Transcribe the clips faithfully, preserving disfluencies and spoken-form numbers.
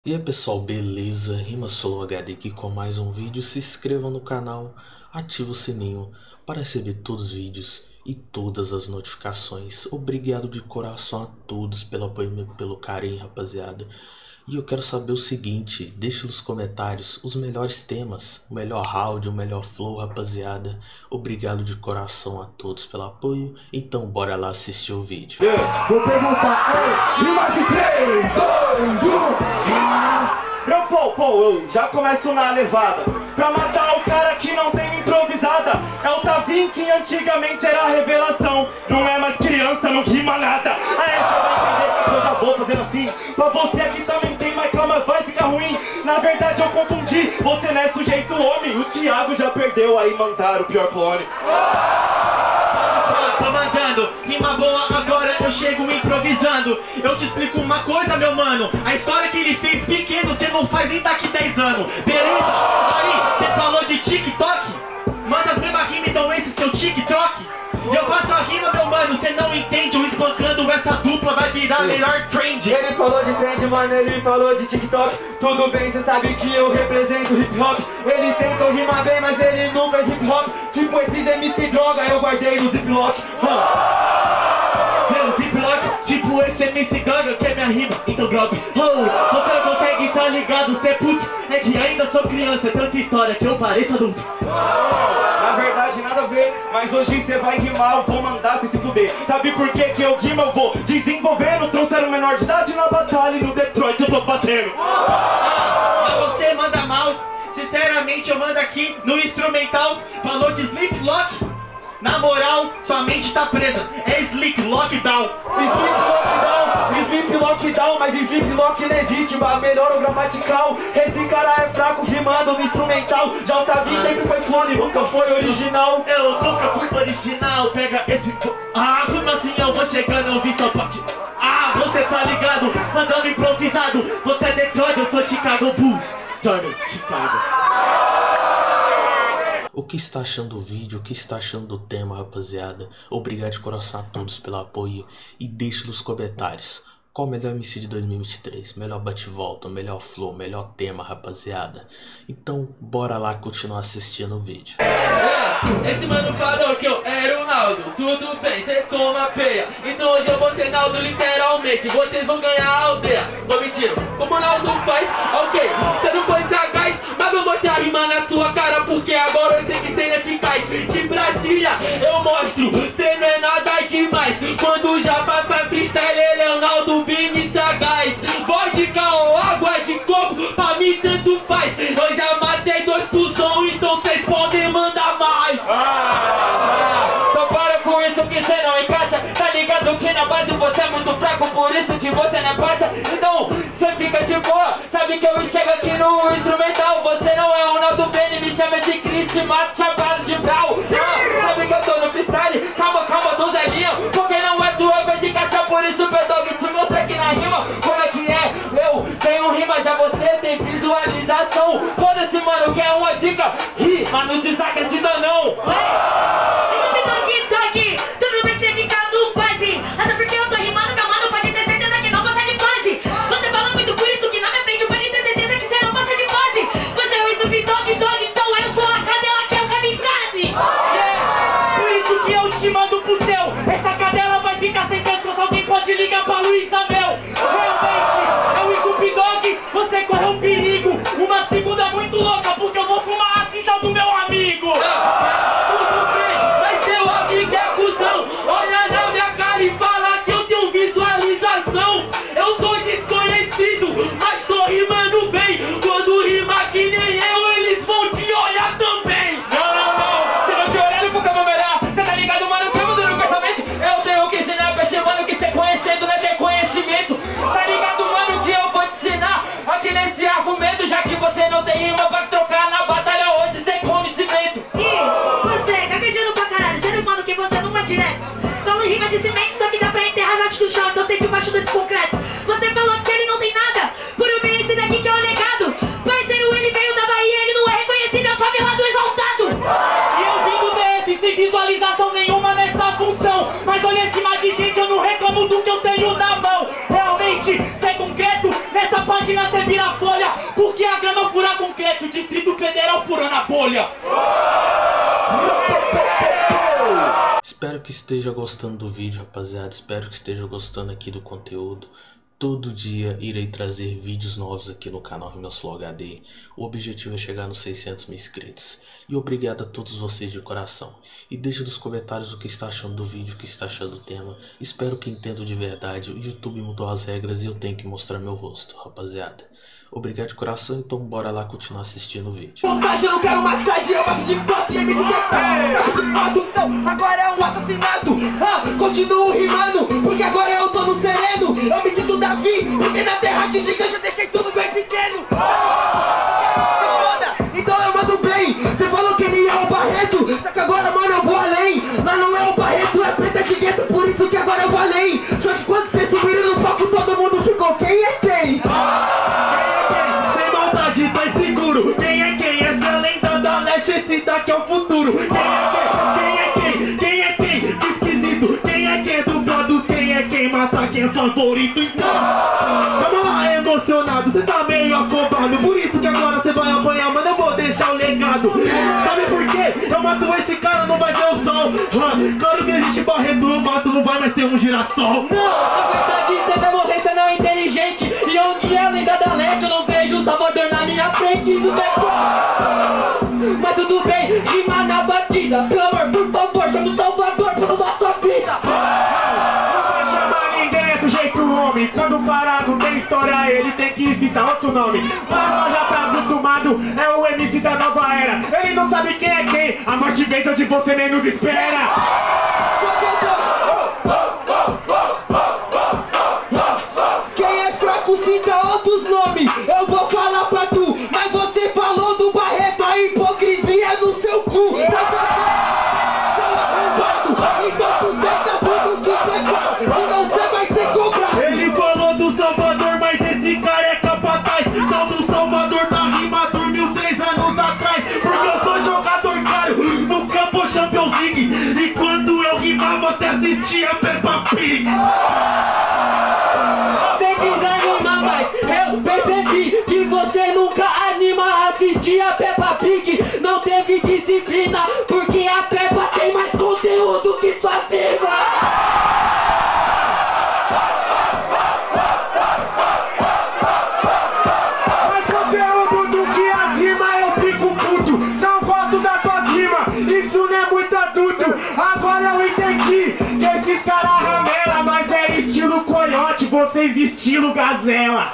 E aí pessoal, beleza? Rima Solo H D aqui com mais um vídeo. Se inscreva no canal, ative o sininho para receber todos os vídeos e todas as notificações. Obrigado de coração a todos pelo apoio e pelo carinho, rapaziada. E eu quero saber o seguinte, deixa nos comentários os melhores temas, o melhor round, o melhor flow, rapaziada. Obrigado de coração a todos pelo apoio. Então bora lá assistir o vídeo. Yeah. Vou perguntar, ei, rima de três, dois, um. Eu, pô, pô, eu já começo na levada pra matar o cara que não tem improvisada. É o Tavim que antigamente era revelação. Não é mais criança, não rima nada. Aí você vai entender que eu já vou fazendo assim. Pra você aqui também tem, mas calma, vai ficar ruim. Na verdade eu confundi, você não é sujeito homem. O Thiago já perdeu, aí mandaram o pior clone. Tô mandando, rima boa, agora eu chego improvisando. Eu te explico uma coisa, meu mano. A história que ele fez pequeno, cê não faz nem daqui dez anos. Beleza? Aí, cê falou de TikTok? Manda as mesmas rimas, então esse seu TikTok. Eu faço a rima, meu mano, cê não entende. Eu espancando essa dupla vai virar melhor trend. Ele falou de trend, mano, ele falou de TikTok. Tudo bem, cê sabe que eu represento hip hop. Ele tentou rimar bem, mas ele não fez hip hop. Tipo esses M C droga, eu guardei no ziplock. Vê o ziplock, tipo esse M C Gaga que é minha rima, então drop. Oh, você não consegue, tá ligado, cê é puto. É que ainda sou criança, é tanta história que eu pareço adulto. Na verdade nada a ver, mas hoje cê vai rimar, eu vou mandar cê se fuder. Sabe por que que eu rimo, eu vou desenvolvendo. Trouxeram menor de idade na batalha e no Detroit eu tô batendo. Mas você manda mal, sinceramente eu mando aqui no instrumental. Falou de Sleep Lock? Na moral, sua mente tá presa, é Sleep Lockdown. Sleep Lockdown, Sleep Lockdown, mas Sleep Lock legítima, melhor o gramatical. Esse cara é fraco rimando no instrumental. Já o Tavim sempre foi clone, nunca foi original. Eu nunca fui original, pega esse... Ah, como assim eu vou chegando, eu vi sua parte. Ah, você tá ligado, mandando improvisado. Você é Detroit, eu sou Chicago Bulls. Jordan, Chicago. O que está achando do vídeo, o que está achando do tema, rapaziada? Obrigado de coração a todos pelo apoio e deixe nos comentários qual o melhor M C de dois mil e vinte e três, melhor bate-volta, melhor flow, melhor tema, rapaziada. Então bora lá continuar assistindo o vídeo. Esse mano falou que eu era o Naldo, tudo bem, cê toma peia. Então hoje eu vou ser Naldo literalmente, vocês vão ganhar a aldeia. Tô mentindo, como o Naldo faz, ok, cê não foi sagaz, mas eu mostrar a rima na sua cara, porque agora eu sei que cê é eficaz. De Brasília eu mostro, cê não é nada demais. Quando o Japa faz freestyle, ele é o Naldo Bini sagaz. Vodka ou água de coco, pra mim tanto faz. Eu já matei dois cuzão, então cês podem mandar mais. Ah, então para com isso que cê não encaixa. Tá ligado que na base você é muito fraco, por isso que você não passa. Então cê fica de boa, sabe que eu chego aqui no instrumental. Você não é o Naldo Bini, me chama de Chris, mas chapado de brau. Ah, sabe que eu tô no freestyle, calma, calma, do Zelinho. Porque não é tua vez de caixa, por isso o P-Dog te mostra aqui na rima como é que é. Eu tenho rima, já você tem visualização. Foda-se, mano, quer uma dica? Rima, não desacredita não. Tudo bem você ficar no quase. Até porque eu tô rimando, meu mano, pode ter certeza que não passa de fase. Você fala muito por isso que na minha frente pode ter certeza que você não passa de fase. Você é o Snoop Dogg Dogg, então eu sou a cadela que é o kamikaze. Yeah. Por isso que eu te mando pro céu. Essa cadela vai ficar sem canto, só alguém pode ligar pra Luísa Mel. Realmente, é o Snoop Dogg, você correu um perigo. Uma segunda muito louca, porque eu vou fumar a cinza do meu amigo. Tudo bem, mas seu amigo é cuzão. Olha na minha cara e fala que eu tenho visualização. Eu sou desconhecido, mas tô rimando bem. Quando rima que nem eu, eles vão te olhar também. Não, não, não, você não te olhando porque eu vou melhor. Cê tá ligado, mano, que eu mudo no pensamento. Eu tenho que ensinar pra esse mano que cê conhecendo não é ter conhecimento. Tá ligado, mano, que eu vou te ensinar aqui nesse argumento. Já que você não tem rima pra trocar na batalha hoje, cê come cimento. E você, gaguejando pra caralho, sendo mano que você não vai direto. Falou rima de cimento, só que dá pra enterrar embaixo do chão, então sempre embaixo desse concreto. Você falou que ele não tem nada, por bem esse daqui que é o legado. Parceiro, ele veio da Bahia, ele não é reconhecido, é o favelado exaltado. E eu vim do D F sem visualização nenhuma nessa função. Mas olha cima de gente, eu não reclamo do que eu tenho na mão. Realmente, cê é concreto nessa palha. imagina você vira folha, porque a grama fura concreto, o Distrito Federal furando a bolha. Espero que esteja gostando do vídeo, rapaziada. Espero que esteja gostando aqui do conteúdo. Todo dia irei trazer vídeos novos aqui no canal Rima Slow H D. O objetivo é chegar nos seiscentos mil inscritos. E obrigado a todos vocês de coração. E deixa nos comentários o que está achando do vídeo, o que está achando do tema. Espero que entendam de verdade. O YouTube mudou as regras e eu tenho que mostrar meu rosto, rapaziada. Obrigado de coração, então bora lá continuar assistindo o vídeo. Montagem, eu não quero massagem, eu bato de quatro e M C que é bato de quatro, então agora é um assassinato. Ah, continuo rimando, porque agora eu tô no sereno. Eu me sinto Davi, porque na terra de gigante eu deixei tudo bem pequeno. Foda, então eu mando bem. Você falou que ele é o Barreto, só que agora, mano, eu vou além. Mas não é o Barreto, é preta de gueto, por isso que agora eu vou além. Só que quando vocês subiram no palco, todo mundo ficou, quem é quem? Quem é quem? Essa lenda da leste, esse daqui é o futuro. Quem é quem? Quem é quem? Quem é quem? Que esquisito. Quem é quem? Dublado. Quem é quem? Mata quem é favorito. Então, vamos lá, emocionado. Você tá meio afobado. Por isso que agora você vai apanhar, mas eu vou deixar o legado. Sabe por quê? Eu mato esse cara, não vai ter o sol. Ah, claro que existe Barreto, eu mato, não vai mais ter um girassol. Não, na verdade você vai morrer, você não é inteligente. E onde é a lenda da leste, eu não vejo o Salvador na minha frente. Isso é claro. Mas tudo bem, rima na batida. Pelo amor, por favor, chama o Salvador pra salvar sua vida. Não vai chamar ninguém, é sujeito homem. Quando o cara não tem história, ele tem que citar outro nome. Mas nós já tá acostumado, é o M C da nova era. Ele não sabe quem é quem, a morte vem onde você menos espera. Quem é fraco cita outros nomes. Eu vou falar pra tu, mas você falou do Barreto, a hipocrisia no seu cu. Então sustenta tudo que você fala, senão você vai ser cobrado. Ele falou do Salvador, mas esse cara é capataz. Tal do Salvador da rima dormiu três anos atrás. Porque eu sou jogador caro no campo Champions League. E quando eu rimava, você assistia Peppa Pig. Você desanima, mas eu percebi que você nunca anima a assistir a Peppa Pig. Não teve disciplina, porque a Peppa tem mais conteúdo que sua sigla. Mais conteúdo do que as rimas, eu fico puto. Não gosto das suas rimas, isso não é muito adulto. Agora eu entendi que esses caras ramela, mas é estilo coiote, vocês estilo gazela.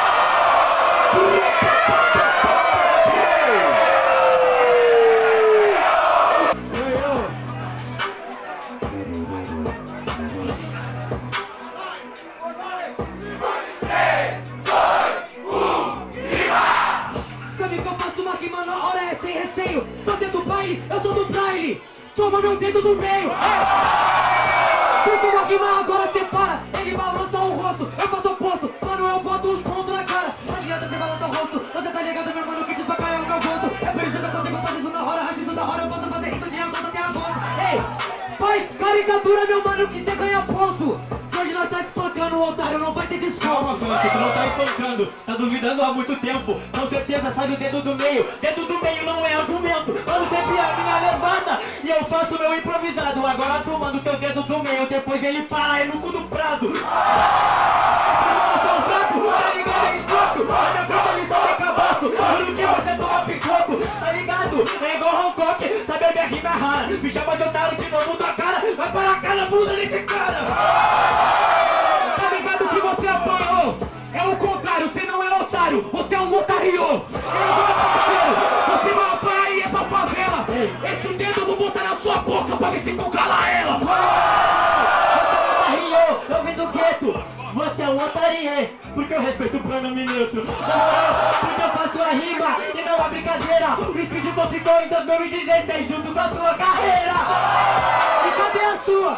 Sabe que eu faço uma rima na hora, é sem receio. Você do baile, eu sou do baile. Toma meu dedo no meio. Porque uma rima agora separa. Ele balança o rosto, eu faço o oposto. Mano, eu boto uns pontos na cara. Não adianta você balançar o rosto. Você tá ligado, meu mano, que despacar é o meu gosto. É por isso que eu consigo fazer isso na hora. Antes da hora eu posso fazer isso de agosto até agosto. Ei, faz caricatura, meu mano, que você ganha ponto. Hoje nós tá espancando o otário, não vai ter desconto. Calma, Conte, tu não tá espancando, tá duvidando há muito tempo. Com certeza sai do dedo do meio, dedo do meio não é argumento. Mano, sempre a minha levada e eu faço meu improvisado. Agora tu manda o teu dedo do meio, depois ele para aí no cu do prado. Eu sou um saco, tá ligado, é escroto. Na minha frente ele só tem cabaço, juro que você toma picoco. Tá ligado, é igual Hancock, sabe a minha rima é rara. Me chama de otário de novo da cara, vai para a cara, bunda desse cara. Tá ligado que você apanhou? É o contrário, você não é otário, você é um otário. É agora, parceiro, você vai apanhar e é pra favela. Esse dedo eu vou botar na sua boca pra ver se tu cala ela. Você é um otário, eu vim do gueto. Você é um otário, porque eu respeito o pronome neutro. Porque eu faço a rima e não a brincadeira. O Speed só ficou em dois mil e dezesseis junto com a tua carreira. E cadê a sua?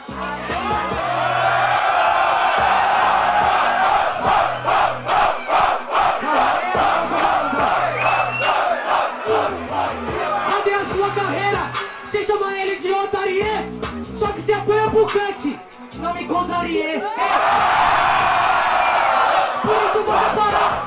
Cadê a sua carreira? Você chama ele de otarie, só que você apanha pro cante. Não me contrarie. Por isso eu vou parar.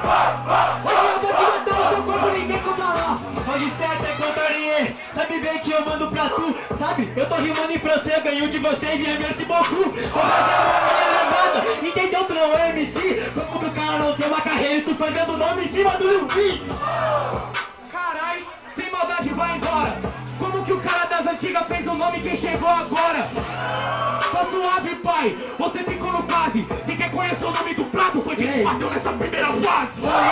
vem que eu mando pra tu. Sabe, eu tô rimando em francês, ganho de vocês e é merci beaucoup. Vou fazer uma minha levada, entendeu? Tu não é M C. Como que o cara não tem uma carreira e tu fazendo o nome em cima do Luffy? Carai, sem maldade vai embora. Como que o cara das antigas fez o nome quem chegou agora? Tá suave, pai, você ficou no quase. Você quer conhecer o nome do prato? Foi quem te bateu nessa primeira fase.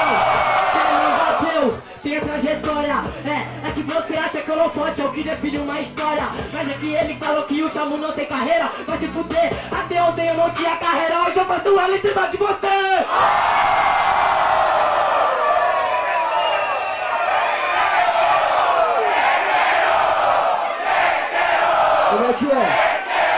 Tem trajetória, é, é que você acha que eu não pode, é o que define uma história. Mas é que ele falou que o Chamu não tem carreira, vai se fuder, até ontem eu não tinha carreira, hoje eu faço ela em cima de você! Como é que é?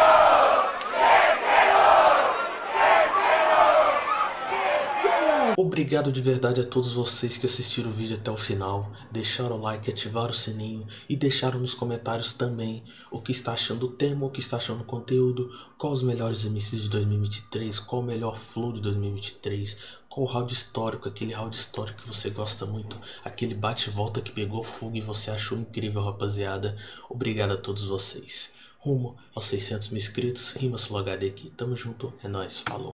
Obrigado de verdade a todos vocês que assistiram o vídeo até o final, deixaram o like, ativaram o sininho e deixaram nos comentários também o que está achando do tema, o que está achando do conteúdo, qual os melhores M Cs de dois mil e vinte e três, qual o melhor flow de dois mil e vinte e três, qual o round histórico, aquele round histórico que você gosta muito, aquele bate e volta que pegou fogo e você achou incrível, rapaziada. Obrigado a todos vocês. Rumo aos seiscentos mil inscritos, Rima Sulogade aqui, tamo junto, é nóis, falou.